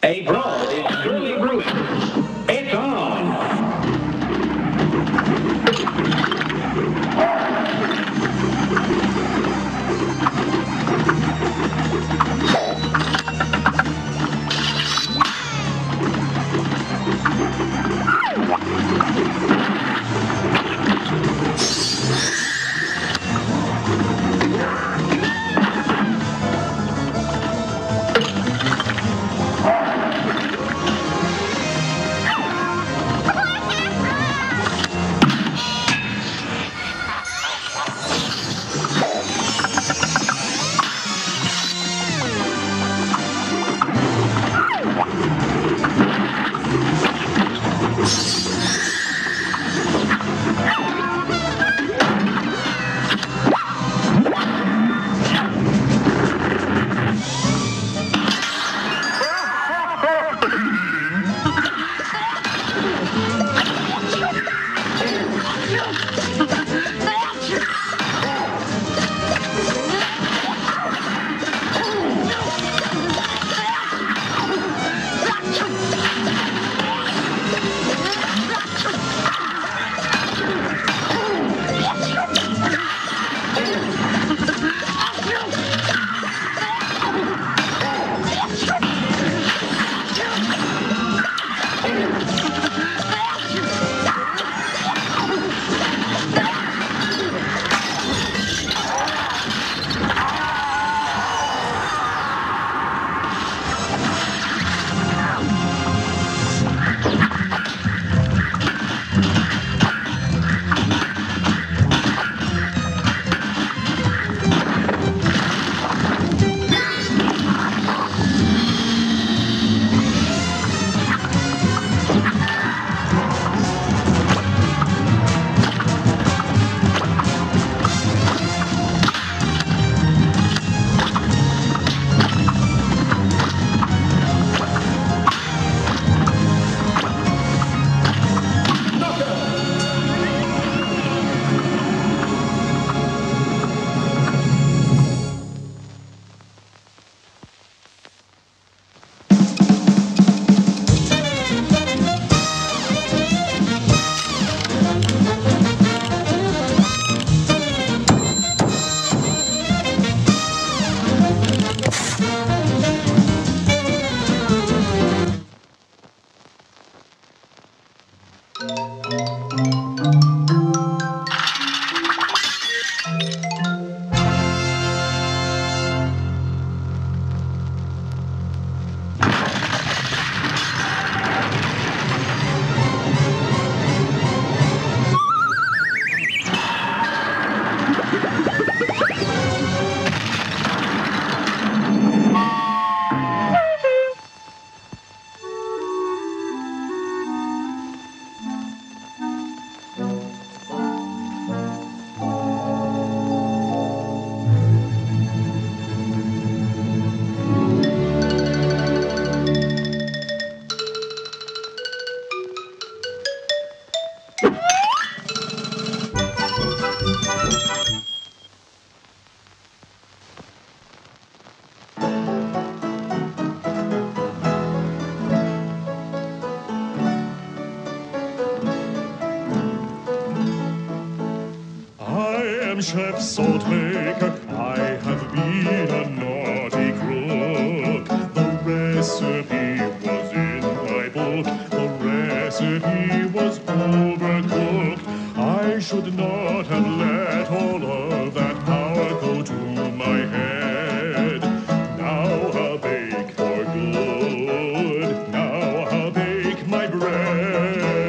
A brawl is surely brewing. It's on. Chef Saltbaker, I have been a naughty cook. The recipe was in my book. The recipe was overcooked. I should not have let all of that power go to my head. Now I'll bake for good. Now I'll bake my bread.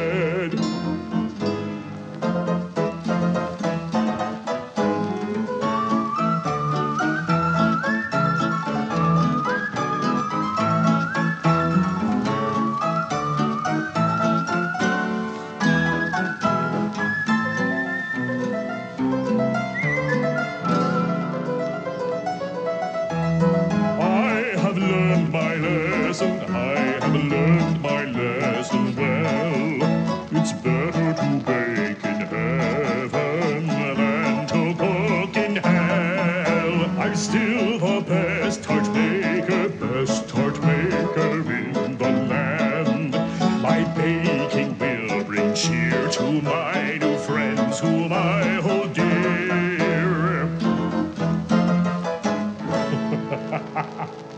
I have learned my lesson well. It's better to bake in heaven than to cook in hell. I'm still the best tart maker in here to my new friends whom I hold dear.